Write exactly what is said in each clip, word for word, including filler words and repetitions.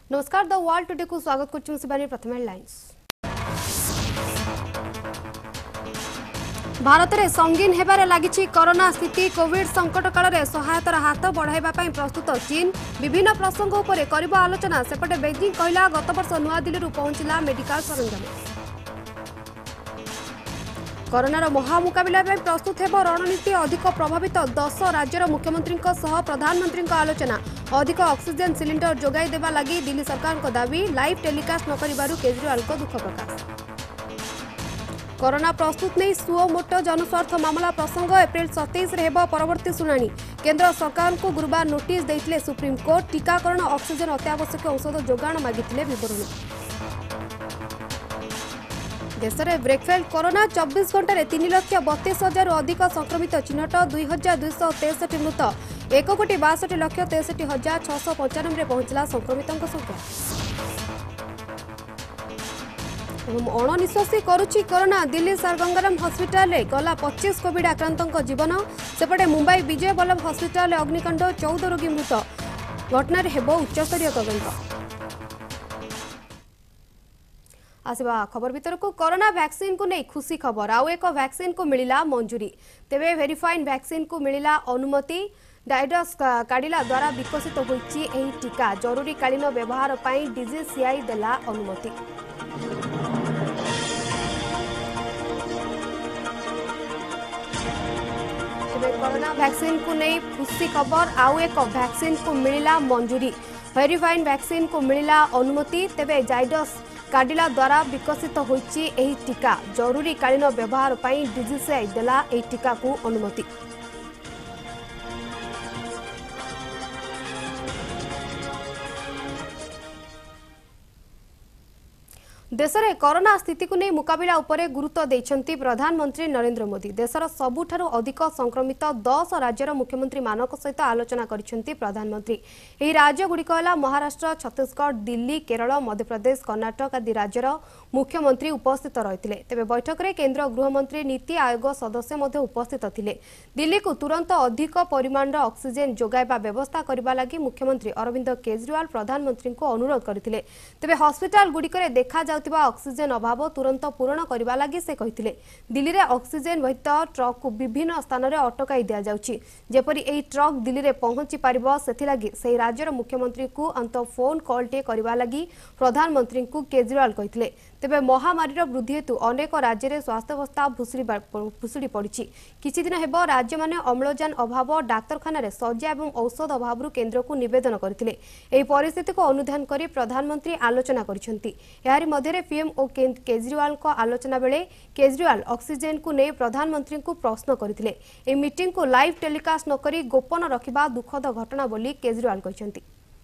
नमस्कार the world today को स्वागत करछु शिवानी। प्रथम हेडलाइंस। भारत में संगीन हेबारे लागिछि कोरोना स्थिति। कोविड संकट काल में सहायतार हाथ बढ़ाइबा पई प्रस्तुत चीन। विभिन्न प्रसंग उपरे करिबा आलोचना। सेपटे बेजिंग कहला गत वर्ष नुआ दिल्ली पहुंचला मेडिकल सरंजाम। कोरोनार महामुकाबिला प्रस्तुत हेब रणनीति। अधिक प्रभावित दस राज्यर मुख्यमंत्री प्रधानमंत्री आलोचना। अधिक ऑक्सीजन सिलिंडर जोगाई देवा लगी दिल्ली सरकार को दाबी। लाइव टेलीकास्ट न करिबारु केजरीवाल को दुख प्रकाश। कोरोना प्रस्तुत नहीं सुओ मोटो जनस्वार्थ मामला प्रसंग। एप्रिल सत्ताईस रे हेब परवर्ती शुणाणी। केंद्र सरकार को गुरुवार नोटिस देथिले सुप्रीम कोर्ट। टीकाकरण ऑक्सीजन अत्यावश्यक औषध जोगाण मागिथिले विवरण। देश में ब्रेकफेल कोरोना चौबीस घंटे तीन लक्ष बतीस हजार अधिक संक्रमित चिन्हट। दुई हजार दुईश तेसठी मृत। एक कोटी बासठ लक्ष तेसठी हजार छःश पंचानबे पहुंचला संक्रमितों संख्या। अणनिश्वासी करुछि corona. Delhi Sir Gangaram hospital गला पच्चीस कोविड आक्रांतों जीवन। सेपटे मुंबई विजय वल्लभ हॉस्पिटल अग्निकांड चौदह रोगी मृत। घटना हेब उच्चस्तरीय तदंत। आसवा खबर भीतर को कोरोना वैक्सीन को नहीं खुशी खबर। आउ एक वैक्सीन को मिलिला मंजूरी। तेबे वेरिफाइड वैक्सीन को मिलिला अनुमति। डाइडस काडिला द्वारा विकसित होइछि एही टीका। जरूरी कालीन व्यवहार पई डीजीसीआई देला अनुमति। तेबे कोरोना वैक्सीन को नहीं खुशी खबर। आउ एक वैक्सीन को मिलिला मंजूरी। वेरिफाइड वैक्सीन को मिलिला अनुमति। तेबे जाइडस काडिला द्वारा विकसित होइछि एही टीका। जरूरी कालीन व्यवहार पई डीजीसीआई देला एही टीका को अनुमति। देश में कोरोना स्थिति को नहीं मुकाबिला उपरे गुरुत्व देइछन्ति प्रधानमंत्री नरेंद्र मोदी। देशर सबुठारु अधिक संक्रमित दस राज्यर मुख्यमंत्री मानक सहित आलोचना करिसेंति प्रधानमंत्री। एही राज्य गुड़िक होला महाराष्ट्र, छत्तीसगढ़, दिल्ली, केरल, मध्यप्रदेश, कर्नाटक आदि राज्यर मुख्यमंत्री उपस्थित रहिथिले। तेबे बैठक में केंद्र गृहमंत्री, नीति आयोग सदस्य मध्ये उपस्थित थिले। दिल्ली को तुरंत अधिक परिमाण ऑक्सीजन जोगाइबा व्यवस्था करबा लागि मुख्यमंत्री अरविंद केजरीवाल प्रधानमंत्री को अनुरोध करथिले। तेबे हॉस्पिटल गुड़िक देखा जा ऑक्सीजन अभाव तुरंत पूरण करबा लागि से कहिथिले। दिल्ली रे ऑक्सीजन वहित ट्रक को विभिन्न स्थान रे अटकाई दिया जाउछि। जेपरि एही ट्रक दिल्ली रे पहुंची पारिबो सेथि लागि सेही राज्यर मुख्यमंत्री को अंत फोन कॉल टे करबा लागि प्रधानमंत्री को केजरीवाल कहिथिले। तेबे महामारी वृद्धि हेतु अनेक राज्य में स्वास्थ्य अवस्था भुशुड़ी पड़ी। किछि दिन हेब राज्य माने अम्लजान अभाव, डाक्तरखाना रे शଯ୍या एवं औषध अभाव केंद्र को निवेदन करथिले। एही परिस्थिति को अनुधान करी प्रधानमंत्री आलोचना करिसेंति। यारि मध्ये पीएम और केजरीवाल को आलोचना बेले केजरीवाल ऑक्सीजन को नहीं प्रधानमंत्री को प्रश्न करथिले। एही मीटिंग को लाइव टेलीकास्ट न करी गोपन रखिबा दुखद घटना बोली केजरीवाल कहिसेंति।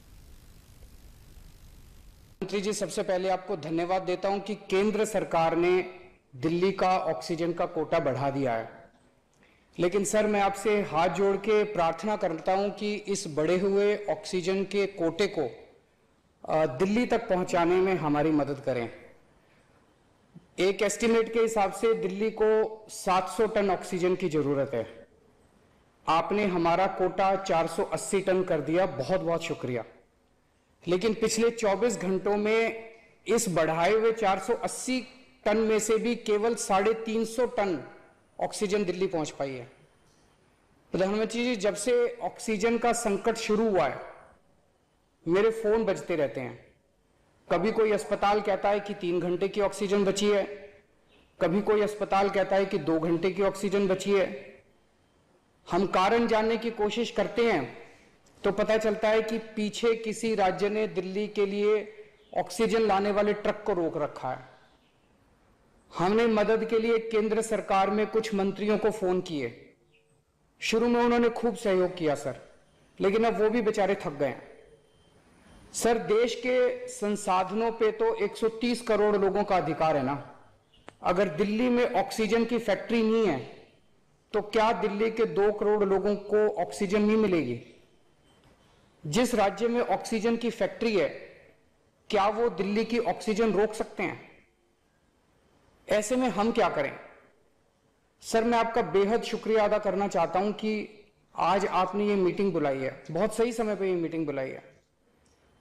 मंत्री जी, सबसे पहले आपको धन्यवाद देता हूं कि केंद्र सरकार ने दिल्ली का ऑक्सीजन का कोटा बढ़ा दिया है। लेकिन सर, मैं आपसे हाथ जोड़ के प्रार्थना करता हूं कि इस बढ़े हुए ऑक्सीजन के कोटे को दिल्ली तक पहुंचाने में हमारी मदद करें। एक एस्टिमेट के हिसाब से दिल्ली को सात सौ टन ऑक्सीजन की जरूरत है। आपने हमारा कोटा चार सौ अस्सी टन कर दिया, बहुत बहुत शुक्रिया। लेकिन पिछले चौबीस घंटों में इस बढ़ाए हुए चार सौ अस्सी टन में से भी केवल साढ़े तीन सौ टन ऑक्सीजन दिल्ली पहुंच पाई है। प्रधानमंत्री जी, जब से ऑक्सीजन का संकट शुरू हुआ है मेरे फोन बजते रहते हैं। कभी कोई अस्पताल कहता है कि तीन घंटे की ऑक्सीजन बची है, कभी कोई अस्पताल कहता है कि दो घंटे की ऑक्सीजन बची है। हम कारण जानने की कोशिश करते हैं तो पता चलता है कि पीछे किसी राज्य ने दिल्ली के लिए ऑक्सीजन लाने वाले ट्रक को रोक रखा है। हमने मदद के लिए केंद्र सरकार में कुछ मंत्रियों को फोन किए। शुरू में उन्होंने खूब सहयोग किया सर, लेकिन अब वो भी बेचारे थक गए। सर, देश के संसाधनों पे तो एक सौ तीस करोड़ लोगों का अधिकार है ना। अगर दिल्ली में ऑक्सीजन की फैक्ट्री नहीं है तो क्या दिल्ली के दो करोड़ लोगों को ऑक्सीजन नहीं मिलेगी? जिस राज्य में ऑक्सीजन की फैक्ट्री है, क्या वो दिल्ली की ऑक्सीजन रोक सकते हैं? ऐसे में हम क्या करें? सर, मैं आपका बेहद शुक्रिया अदा करना चाहता हूं कि आज आपने ये मीटिंग बुलाई है। बहुत सही समय पे ये मीटिंग बुलाई है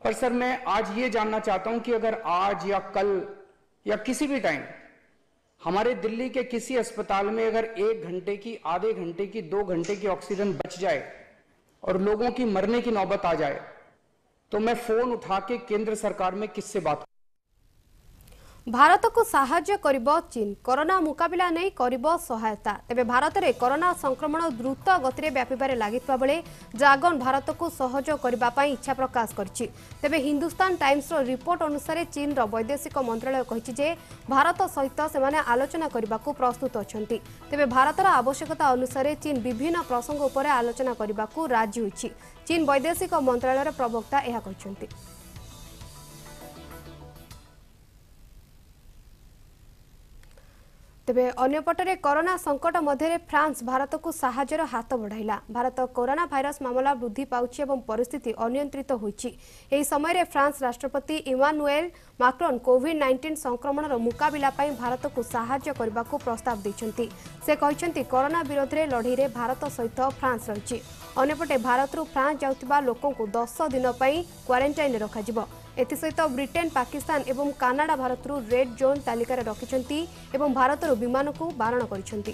पर सर मैं आज ये जानना चाहता हूं कि अगर आज या कल या किसी भी टाइम हमारे दिल्ली के किसी अस्पताल में अगर एक घंटे की, आधे घंटे की, दो घंटे की ऑक्सीजन बच जाए और लोगों की मरने की नौबत आ जाए, तो मैं फोन उठा के केंद्र सरकार में किससे बात? भारत को साहाय्य करिब चीन कोरोना मुकाबिला नहीं करिब सहायता। तेबे भारत में कोरोना संक्रमण द्रुत गति व्यापार लगिता बेले ड्रागन भारत को सहयोग करने इच्छा प्रकाश करिछि। तेबे हिंदुस्तान टाइम्स रो रिपोर्ट अनुसार चीन रो वैदेशिक मंत्रालय कहिछि जे भारत सहित सेमाने आलोचना करने को प्रस्तुत अछंती। तेबे भारतर आवश्यकता अनुसार चीन विभिन्न प्रसंग उपर आलोचना करने को राजी होइछि। चीन वैदेशिक मंत्रालय प्रवक्ता यह कहिसंती। तेबे अन्यपटरे कोरोना संकट मध्य फ्रांस भारत को साहाय्यर हाथ बढ़ाइला। भारत कोरोना भाइरस मामला वृद्धि पाउछि एवं परिस्थिति अनियंत्रित होइछि। एही समय फ्रांस राष्ट्रपति इमानुएल मैक्रोन कोविड नाइंटीन संक्रमण मुकाबिला पाई भारत को साहाय्य करने को प्रस्ताव दैछंती। से कहिसंती कोरोना विरोध में लड़ाई में भारत सहित फ्रांस रहिछि। अन्यपटे भारत फ्रांस जाउतिबा लोकों को दस दिन पई क्वारंटाइन रखाजिबो। एसहित ब्रिटेन, पाकिस्तान एवं कानाडा भारत रेड जोन तालिकार रखिंट एवं भारत विमान को बारण कर।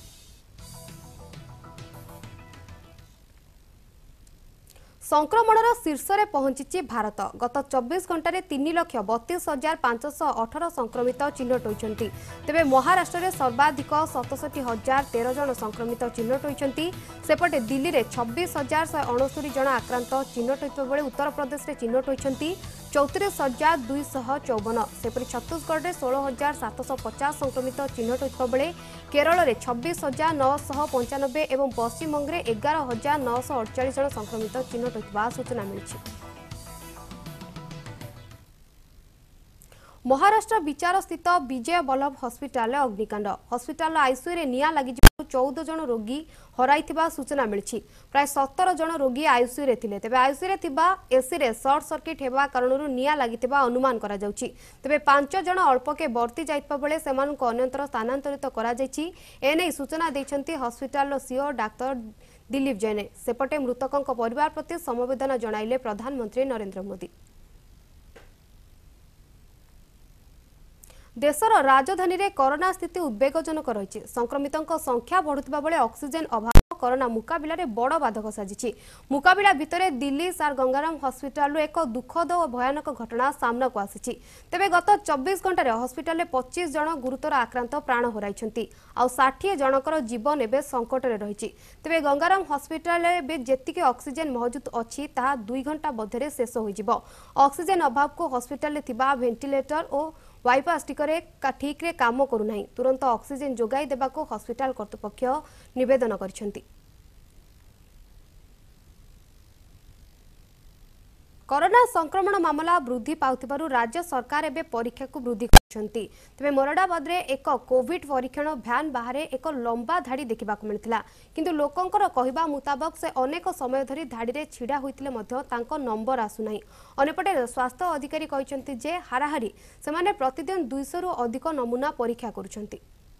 संक्रमणर शीर्ष में पहुंची भारत। गत चौबीस घंटे तीन लक्ष बतीस हजार पांचश अठर संक्रमित चिन्हट होती। तेबे महाराष्ट्र में सर्वाधिक सतसठी हजार तेरह जन संक्रमित चिन्हट होती। सेपटे दिल्ली में छब्बीस हजार शहे अणस्तरी जन आक्रांत चिन्हट होता बेले उत्तर प्रदेश में चिन्हट होती चौतीस हजार दुईश चौवन। सेपरी छत्तीसगढ़ में षोल हजार सातश पचास संक्रमित चिन्हट होता बेले केरल में छब्बीस हजार नौश पंचानबे और पश्चिमबंग में एगार हजार नौश अड़चाश जन संक्रमित चिन्हट होता सूचना मिली। महाराष्ट्र विचार स्थित विजय वल्लभ हस्पिटाल अग्निकांड। हस्पिटाल आईसीयू निया लगी चौदह जन रोगी हराइथिबा सूचना मिली। प्राय सत्तर जन रोगी आईसीयू रे थिले। तेबे आईसीयू रे थिबा एसी रे शॉर्ट सर्किट हेबा कारणरू निया लागिथिबा अनुमान करा जाउछि। तेबे पांच जन अल्पके बर्ती जाइतबा बेले सेमानक अन्यत्र स्थानांतरित करा जाइछि। एनै सूचना दैछन्ति hospital CO doctor Dilip Jain. सेपटे मृतकଙ୍କ परिवार प्रति समवेदना जणाइले प्रधानमंत्री नरेंद्र मोदी। देशर राजधानी रे कोरोना स्थिति उद्वेगजनक रही। संक्रमितों संख्या बढ़ुवा बेले ऑक्सीजन अभाव कोरोना मुकाबिला रे बड़ बाधक साजिछि। मुकाबिला भितर दिल्ली सार गंगाराम हस्पिटाल एक दुखद और भयानक घटना सामना को आसी। तेबे गत चौबीस घंटे हस्पिटाल पच्चीस जन गुरुतर आक्रांत प्राण हराइछन्ति आउ षाठिए जनकर जीवन एवं संकट में रही। तेबे गंगाराम हस्पिटाल जेतिके ऑक्सीजन मौजूद अछि ताहा दुई घंटा मध्य शेष हो। ऑक्सीजन अभाव को हस्पिटाल थिबा वेंटिलेटर और वाइपास टिकरे ठीक रे काम करूना। तुरंत ऑक्सीजन जोगाई देबा को हस्पिटाल कर्तृपक्ष निवेदन करछन्ति। कोरोना संक्रमण मामला वृद्धि पाउथिबारु राज्य सरकार एबे परीक्षा को वृद्धि करछन्ति। तबे मोरादाबाद रे एक कोविड परीक्षण भ्यान बाहरे एक लंबा धाड़ी देखिबा को मिलथिला। किंतु लोकंकर कहिबा मुताबक से अनेक समय धरी धाड़ी रे छिडा होइतिले मध्य तांको नंबर आसु नाही। अनेपटे स्वास्थ्य अधिकारी कहिसन्ति जे हाराहारी सेमाने प्रतिदिन दो सौ रु अधिक नमूना परीक्षा करूछन्ति।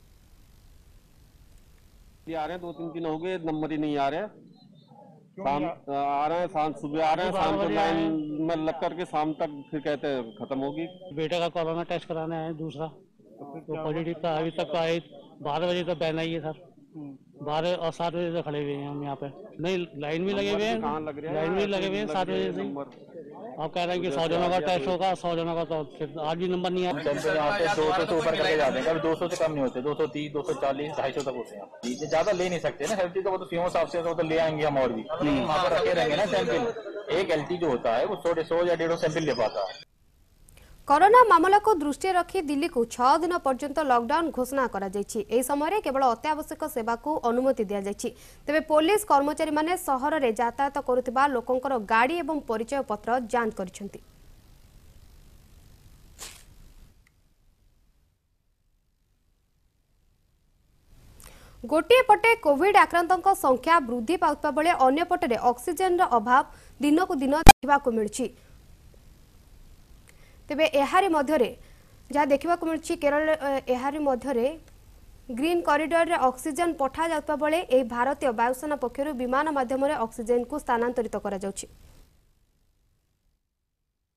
आ रहे दो तीन दिन हो गए, नंबर ही नहीं आ रहे। शाम आ रहे हैं, शाम सुबह आ रहे हैं, शाम को लाइन में लग करके शाम तक फिर कहते हैं खत्म होगी। बेटे का कोरोना टेस्ट कराना है दूसरा, तो पॉजिटिव था। अभी तक आए बारह बजे तक बैन आई है सर। बारह और सात बजे से खड़े हुए हैं हम यहाँ पे। नहीं लाइन में लगे हुए हैं, लाइन में लगे हुए हैं सात बजे से। आप कह रहे हैं कि सौ जनों का टेस्ट होगा, सौ जनों का तो फिर आज भी नंबर नहीं आया। यहाँ पे दो सौ से ऊपर करके जाते हैं, कभी दो सौ से कम नहीं होते। दो सौ तीस, दो सौ चालीस, ढाई सौ तक होते हैं। ज्यादा ले नहीं सकते ना हेल्थी, तो वो तो सीओ साहब से तो ले आएंगे हम और भी वहाँ पर रखे रहेंगे ना सैंपल। एक एलटी जो होता है वो सौ सौ या डेढ़ सैंपल ले पाता है। कोरोना मामला को दृष्टि रखी दिल्ली को छह दिन पर्यंत लॉकडाउन घोषणा करा जायछि। एही समय केवल अत्यावश्यक सेवा को अनुमति दिया जायछि। तेबे पुलिस कर्मचारी माने शहर रे यातायात करुथिबा लोकंकर गाड़ी एवं परिचय पत्र जांच करिसेंति। गोटे पटे कोविड आक्रांतों संख्या वृद्धि पाउता बेले अन्य पटे ऑक्सीजन अभाव दिनकू दिन देखा मिलुछि। तेबे एहारी मध्यरे जहाँ देखा मिलुछि केरल एहारी मध्यरे ग्रीन कॉरिडोर रे ऑक्सीजन पठा जाउता बेले ए भारतीय वायुसेना पक्षरु विमान माध्यम रे ऑक्सीजन को स्थानांतरित करा जाउछि।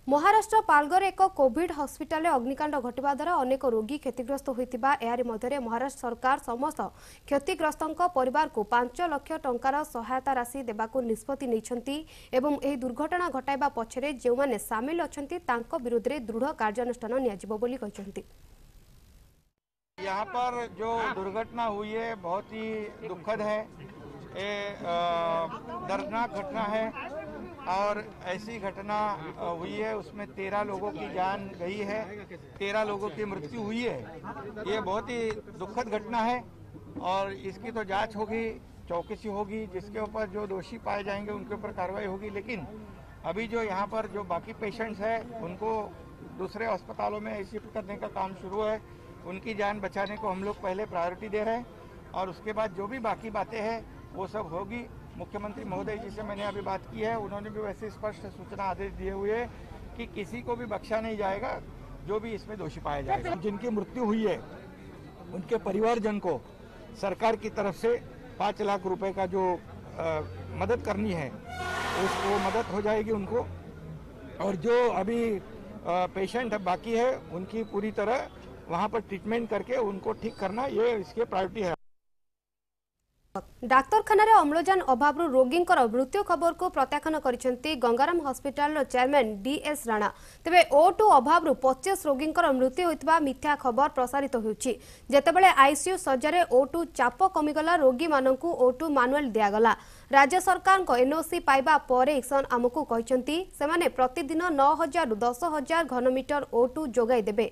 महाराष्ट्र पालघर एक कोविड हॉस्पिटल अग्निकांड घटवा द्वारा अनेक रोगी क्षतिग्रस्त होता यारि मध्य महाराष्ट्र सरकार समस्त क्षतिग्रस्तों परिवार को पांच लाख टंकार सहायता राशि देवाकू निष्पत्ति नहीं एवं यह दुर्घटना घटाइबा पछरे जो सामिल अच्छा विरोध में दृढ़ कार्यानुष्ठान नियाजिबो बोली कहते। यहाँ पर जो दुर्घटना हुई है बहुत ही दुखद है, ये दर्दनाक घटना है और ऐसी घटना हुई है उसमें तेरह लोगों की जान गई है, तेरह लोगों की मृत्यु हुई है। ये बहुत ही दुखद घटना है और इसकी तो जांच होगी, चौकसी होगी, जिसके ऊपर जो दोषी पाए जाएंगे उनके ऊपर कार्रवाई होगी। लेकिन अभी जो यहाँ पर जो बाकी पेशेंट्स हैं उनको दूसरे अस्पतालों में शिफ्ट करने का काम शुरू है। उनकी जान बचाने को हम लोग पहले प्रायोरिटी दे रहे हैं और उसके बाद जो भी बाकी बातें हैं वो सब होगी। मुख्यमंत्री महोदय जी से मैंने अभी बात की है, उन्होंने भी वैसे स्पष्ट सूचना आदेश दिए हुए हैं कि किसी को भी बख्शा नहीं जाएगा जो भी इसमें दोषी पाया जाएगा। जिनकी मृत्यु हुई है उनके परिवारजन को सरकार की तरफ से पाँच लाख रुपए का जो आ, मदद करनी है उसको मदद हो जाएगी उनको, और जो अभी आ, पेशेंट बाकी है उनकी पूरी तरह वहाँ पर ट्रीटमेंट करके उनको ठीक करना ये इसके प्रायोरिटी है। डाक्तरखाना अम्लजान अभाव रोगी मृत्यु खबर को प्रत्याख्यान करिसेंती Ganga Ram hospital chairman DS Rana. तेबे ओ टू अभाव पचास रोगी मृत्यु होइतबा मिथ्या खबर प्रसारित होउछि। जेतेबेले आईसीयू सज्जारे ओ टू चाप कमिगला रोगी माननकु ओ टू मानुअल दियागला। राज्य सरकार को एनओसी पाइबा परे इक्सन आमकु कहिसेंती सेमाने प्रतिदिन नौ हजार रु दस हजार घनमीटर ओ टू जोगाई देबे।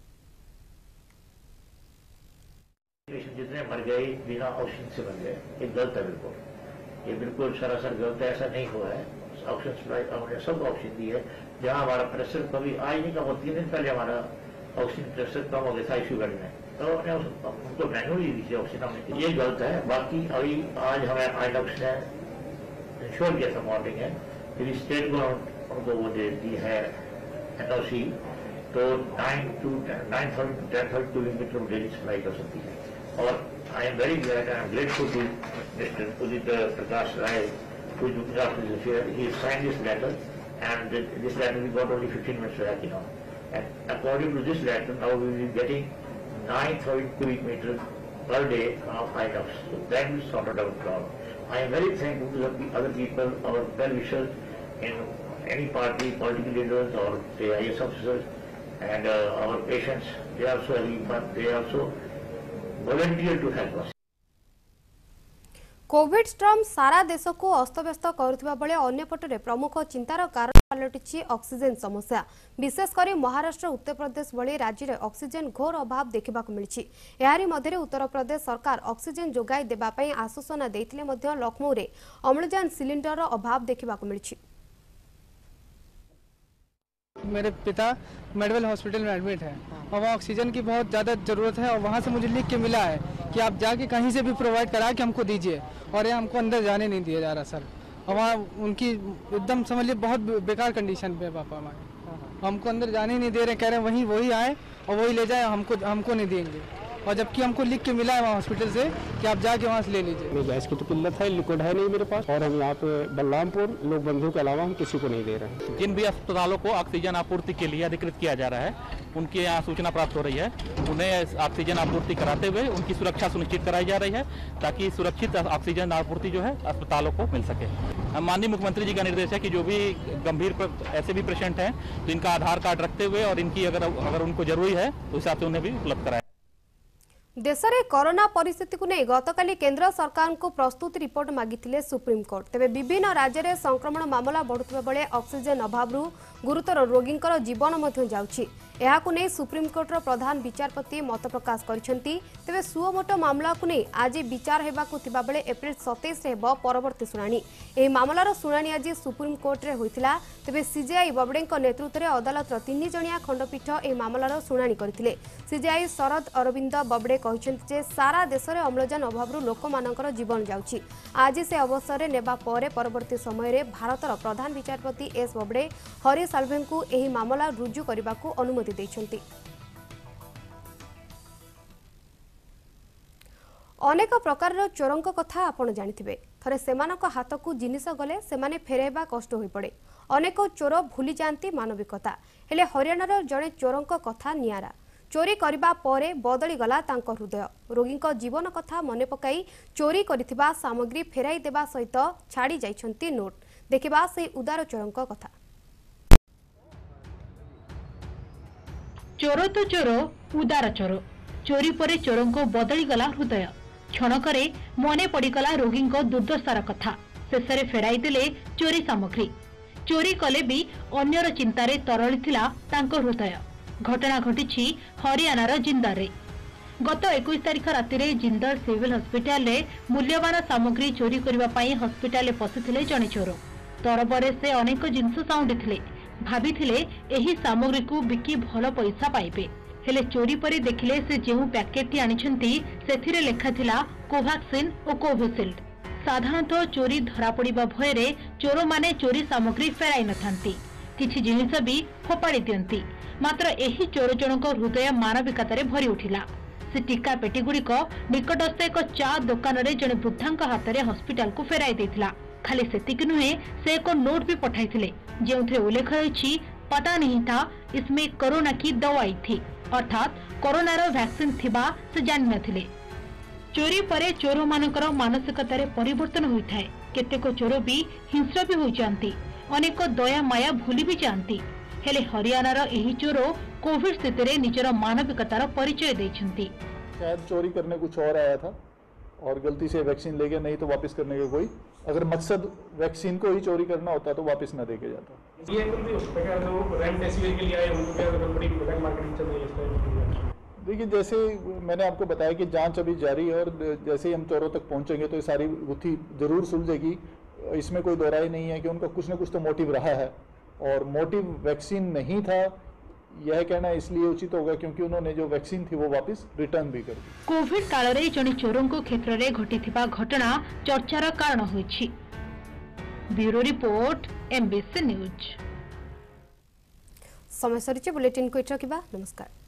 जितने मर गए बिना ऑक्सीजन से मर गए, ये गलत है बिल्कुल, ये बिल्कुल सरासर गलत है, ऐसा नहीं हुआ है। ऑक्सीजन सप्लाई हमने सब ऑक्सीजन दी है। जहाँ हमारा प्रेशर कभी आज नहीं कम, तीन दिन पहले हमारा ऑक्सीजन प्रेशर कम हो गया था आईसीयू बेड में, तो हमने उनको मैनुअली दी थी ऑक्सीजन हमने, ये गलत है। बाकी अभी आज हमें आइडॉक्स ने इंश्योर किया था मॉर्निंग है, फिर स्टेट गवर्नमेंट उनको वो दे दी है एनओसी, तो nine to nine thousand ten thousand kilometre daily supply कर सकती है। और I am very glad, I am grateful to mister Udit Prakash Rai who is looking after this affair. He signed this letter, and this letter we got only fifteen minutes back, you know. And according to this letter, now we will be getting nine thousand cubic meters per day of I N O X. So that will sort out our problem. I am very thankful to the other people, our well-wishers in any party, political leaders or say I A S officers, and uh, our patients. They also every month they also volunteer to help us. Covid स्ट्रम सारा देश को अस्तव्यस्त करुवा बेले अन्यपटे प्रमुख चिंतार कारण पलटि oxygen समस्या। विशेषकर महाराष्ट्र उत्तर प्रदेश भली राज्य में ऑक्सीजन घोर अभाव देखा मिली। यारी मध्य उत्तर प्रदेश सरकार ऑक्सीजन जोगाई देवाई आश्वासन देते लखनऊ में अम्लजान सिलिंडर अभाव देखा मिली। मेरे पिता मेडिकल हॉस्पिटल में एडमिट है और वहाँ ऑक्सीजन की बहुत ज़्यादा ज़रूरत है और वहाँ से मुझे लिख के मिला है कि आप जाके कहीं से भी प्रोवाइड करा के हमको दीजिए, और ये हमको अंदर जाने नहीं दिया जा रहा सर। और वहाँ उनकी एकदम समझ लीजिए बहुत बेकार कंडीशन पे पापा हमारे, हमको अंदर जाने नहीं दे रहे, कह रहे हैं वहीं वही आए और वही ले जाए, हमको हमको नहीं देंगे। और जबकि हमको लिख के मिला है वहाँ हॉस्पिटल से कि आप जाके वहाँ से ले लीजिए। गैस की तो किल्लत है, लिक्विड है नहीं मेरे पास, और हम यहाँ पे बलरामपुर लोक बंधु के अलावा हम किसी को नहीं दे रहे हैं। जिन भी अस्पतालों को ऑक्सीजन आपूर्ति के लिए अधिकृत किया जा रहा है उनके यहाँ सूचना प्राप्त हो रही है, उन्हें ऑक्सीजन आपूर्ति कराते हुए उनकी सुरक्षा सुनिश्चित कराई जा रही है ताकि सुरक्षित ऑक्सीजन आपूर्ति जो है अस्पतालों को मिल सके। माननीय मुख्यमंत्री जी का निर्देश है कि जो भी गंभीर ऐसे भी पेशेंट हैं तो इनका आधार कार्ड रखते हुए और इनकी अगर अगर उनको जरूरी है उस हिसाब से उन्हें भी उपलब्ध कराया। देश में कोरोना परिस्थिति को नहीं गतकाली केंद्र सरकार को प्रस्तुत रिपोर्ट मागिथिले सुप्रीम कोर्ट। तेबे विभिन्न राज्य में संक्रमण मामला बढ़ुवा बेले ऑक्सीजन अभाव गुरुतर रोगी जीवन मध्य जाउछि। एहाकु नै सुप्रीम कोर्टर प्रधान विचारपति मत प्रकाश करिसेंती। तेबे सुओ मोटो मामला को नहीं आज विचार हेबाकु थिबा बेले एप्रिल सत्ताईस रे हेबो परवर्ती सुनानी। एही मामलार सुनानी आज सुप्रीम कोर्ट रे होइतिला। तेबे सीजेआई बबडेଙ୍କ नेतृत्व में अदालतर तीन जणिया खंडपीठ एही मामलार सुनानी करथिले। सीजेआई शरद अरविंद बबडे कहिसेंती जे सारा देश में अम्लजान अभाव लोकमानकर जीवन जाउछि। आज से अवसर नेबा परे परवर्ती समय रे भारतर प्रधान विचारपति एस बबडे हरि साल्वेଙ୍କୁ एही मामला रुजु करबाकू अनुमति दैछंती। अनेक प्रकार चोरंक कथा आपण जानिथिबे। थरे सेमानक हाथ को जिनिस गले सेमाने फेराइबा कष्ट होई पड़े। अनेक चोर भूली जाती मानविकता हेले हरियाणार जड़े चोरों कथा नियारा चोरी करबा परे बदली गला तांको हृदय रोगी जीवन कथा मन पकाई चोरी करिथिबा सामग्री फेराई देबा सहित छाड़ी जाइछंती नोट देखिबा से उदार चोरों कथा। चोर तो चोर उदार चोर चोरी परे चोरों को बदली गला हृदय क्षणकरे मने पड़गला रोगी दुर्दशार कथा शेषे फेराई देले चोरी सामग्री चोरी कले भी अन्यर चिंतारे तरलिथिला तांको हृदय घटना घटी हरियाणार जिंदर गत इक्कीस तारिख राति जिंदर सिविल हॉस्पिटल रे मूल्यवान सामग्री चोरी करने पाई हॉस्पिटल पशिथिले जड़े चोर तरबरे से अनेक जिनस साउंडी भाविथिले एही सामग्री को बिकी भल पैसा पाइबे हेले चोरी परे देखिले से जेउ पैकेट आनिछंती सेथिरे लेखा थिला कोवैक्सिन और कोविशील्ड साधारणतः चोरी धरा पड़िबा भयरे चोर माने चोरी सामग्री फेराई नथांती किछि जिनिस भी फोपाड़ी दियंती मात्र एही चोर जनक हृदय मानविकतारे भरी उठिला से टीका पेटी गुड़िक निकटस्थ एक चा दुकान रे जने वृद्धांक हाथ में हॉस्पिटल को फेराई देथिला खाली सेतिक नुहे से एक नोट भी पठाइथिले जेउथे उल्लेख रही पता नहीं था इसमें कोरोना की दवाई थी अर्थात कोरोना रो वैक्सीन थिबा से जान नथिले चोरी परे चोर मानकर मानसिकतारे परिवर्तन होइथाय केतेक चोर भी हिंस्र भी होई जानती अनेक दया माया भूली भी जानती हेले हरियाणार एही चोर कोविड स्थिति रे निजर मानविकतार परिचय देछंती शायद चोरी करने कुछ और आया था और गलती से वैक्सीन ले गया नहीं तो वापस करने का कोई अगर मकसद वैक्सीन को ही चोरी करना होता तो वापस न देके जाता ये रेमडेसिविर के लिए आए उनको क्या बड़ी ब्लैक मार्केटिंग चल रही है। देखिए जैसे मैंने आपको बताया कि जांच अभी जारी है और जैसे ही हम चोरों तक पहुंचेंगे तो ये सारी गुत्थी जरूर सुलझेगी इसमें कोई दोहराई नहीं है कि उनका कुछ न कुछ तो मोटिव रहा है और मोटिव वैक्सीन नहीं था यह कहना इसलिए उचित होगा क्योंकि उन्होंने जो वैक्सीन थी वो वापस रिटर्न भी कर दी। कोविड काल रे जने चोरों को क्षेत्र रे घटिथिबा घटना चर्चार कारण होइछि। Bureau report MBC news. समय सरिचे बुलेटिन को इट्रा किबा नमस्कार।